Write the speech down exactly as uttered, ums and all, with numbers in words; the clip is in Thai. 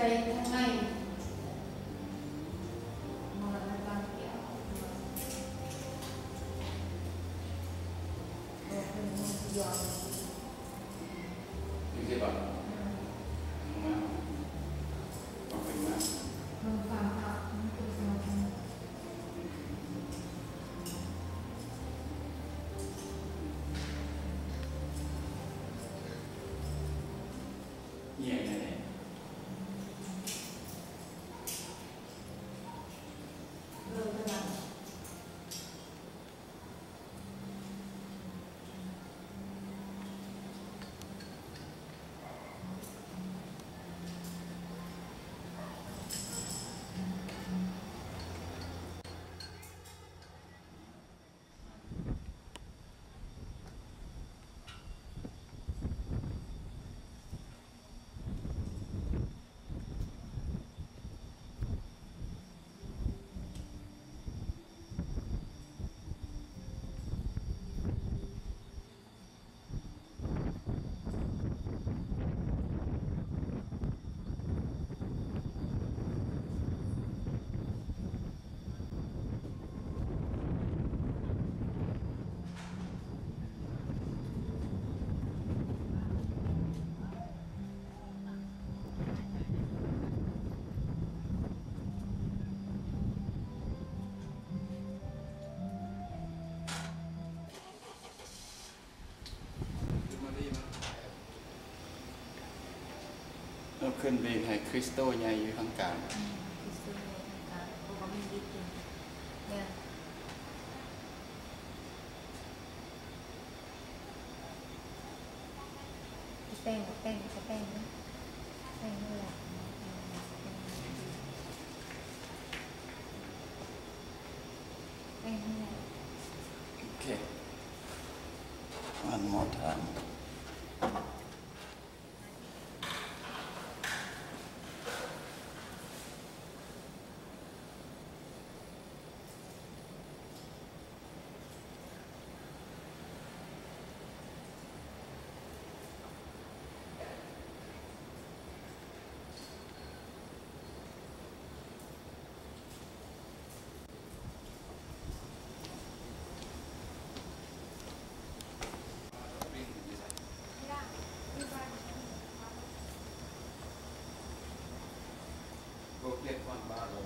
ทางในมองอะไรบ้างเกี่ยวเป็นย้อนนี่ใช่ป่ะมาฟังเป็นมากมันฟังอ่ะมันคือสมาธิเยี่ยเลยเริ่มกันแล้วเราขึ้นไปให้คริสโตใหญ่อยู่ข้างกลางคริสโตใหญ่ข้างกลางเพราะว่ามันยึดอยู่เนี่ยแป้งกับแป้งกับแป้งนะแป้งนี่แหละแป้งนี่แหละโอเค one more time Go get one bottle.